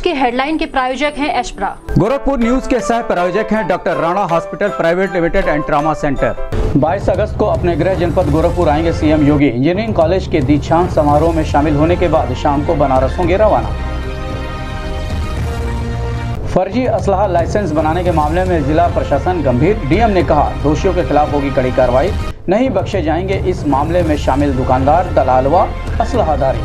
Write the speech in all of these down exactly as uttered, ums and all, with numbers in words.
के हेडलाइन के प्रायोजक हैं एशप्रा। गोरखपुर न्यूज के सह प्रायोजक हैं doctor Rana hospital private limited and trauma centre. बाईस अगस्त को अपने गृह जनपद गोरखपुर आएंगे सीएम योगी। इंजीनियरिंग कॉलेज के दीक्षांत समारोह में शामिल होने के बाद शाम को बनारस होंगे रवाना। फर्जी असलहा लाइसेंस बनाने के मामले में जिला प्रशासन गंभीर। डीएम ने कहा दोषियों के खिलाफ होगी कड़ी कार्रवाई, नहीं बख्शे जाएंगे इस मामले में शामिल दुकानदार, दलाल व असलहाधारी।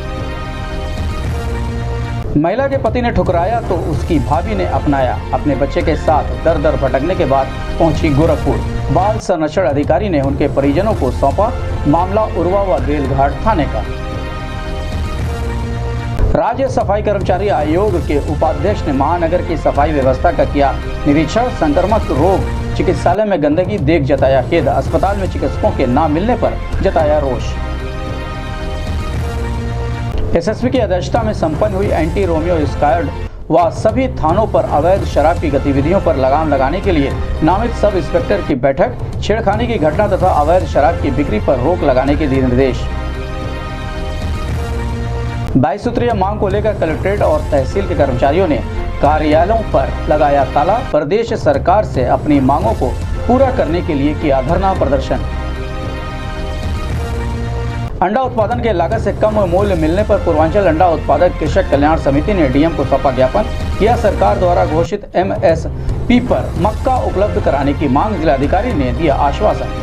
महिला के पति ने ठुकराया तो उसकी भाभी ने अपनाया। अपने बच्चे के साथ दर दर भटकने के बाद पहुंची गोरखपुर। बाल संरक्षण अधिकारी ने उनके परिजनों को सौंपा मामला उर्वा व बेलघाट थाने का। राज्य सफाई कर्मचारी आयोग के उपाध्यक्ष ने महानगर की सफाई व्यवस्था का किया निरीक्षण। संक्रामक रोग चिकित्सालय में गंदगी देख जताया खेद। अस्पताल में चिकित्सकों के न मिलने पर जताया रोष। एसएसपी की अध्यक्षता में संपन्न हुई एंटी रोमियो स्क्वाड व सभी थानों पर अवैध शराब की गतिविधियों पर लगाम लगाने के लिए नामित सब इंस्पेक्टर की बैठक। छेड़खानी की घटना तथा अवैध शराब की बिक्री पर रोक लगाने के दिए निर्देश। बाईस सूत्रीय मांग को लेकर कलेक्ट्रेट और तहसील के कर्मचारियों ने कार्यालयों पर लगाया ताला। प्रदेश सरकार से अपनी मांगों को पूरा करने के लिए किया धरना प्रदर्शन। अंडा उत्पादन के लागत से कम मूल्य मिलने पर पूर्वांचल अंडा उत्पादक कृषक कल्याण समिति ने डीएम को सौंपा ज्ञापन। किया सरकार द्वारा घोषित एमएसपी पर मक्का उपलब्ध कराने की मांग। जिलाधिकारी ने दिया आश्वासन।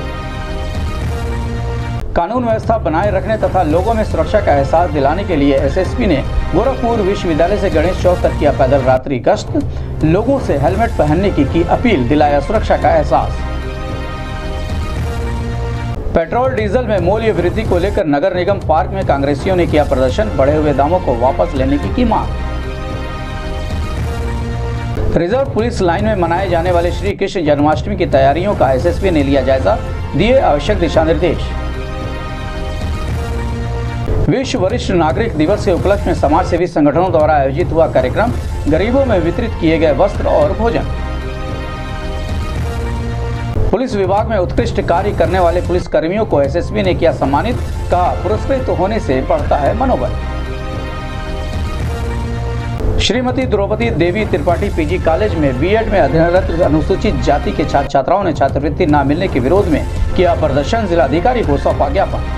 कानून व्यवस्था बनाए रखने तथा लोगों में सुरक्षा का एहसास दिलाने के लिए एसएसपी ने गोरखपुर विश्वविद्यालय से गणेश चौक तक किया पैदल रात्रि गश्त। लोगों से हेलमेट पहनने की की अपील, दिलाया सुरक्षा का एहसास। पेट्रोल डीजल में मूल्य वृद्धि को लेकर नगर निगम पार्क में कांग्रेसियों ने किया प्रदर्शन। बढ़े हुए दामों को वापस लेने की की मांग। रिजर्व पुलिस लाइन में मनाए जाने वाले श्री कृष्ण जन्माष्टमी की तैयारियों का एसएसपी ने लिया जायजा, दिए आवश्यक दिशा निर्देश। विश्व वरिष्ठ नागरिक दिवस के उपलक्ष्य में समाज सेवी संगठनों द्वारा आयोजित हुआ कार्यक्रम। गरीबों में वितरित किए गए वस्त्र और भोजन। पुलिस विभाग में उत्कृष्ट कार्य करने वाले पुलिस कर्मियों को एसएसपी ने किया सम्मानित। कहा पुरस्कृत होने से बढ़ता है मनोबल। श्रीमती द्रौपदी देवी त्रिपाठी पीजी कॉलेज में बीएड में अध्ययनरत अनुसूचित जाति के छात्र छात्राओं ने छात्रवृत्ति न मिलने के विरोध में किया प्रदर्शन। जिलाधिकारी को सौंपा ज्ञापन।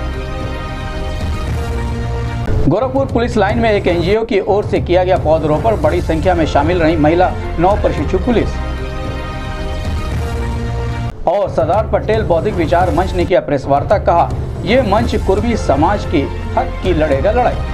गोरखपुर पुलिस लाइन में एक एनजीओ की ओर से किया गया पौधरोपण। बड़ी संख्या में शामिल रही महिला नौ प्रशिक्षु पुलिस। और सरदार पटेल बौद्धिक विचार मंच ने किया प्रेस वार्ता। कहा यह मंच कुर्मी समाज के हक की लड़ेगा लड़ाई।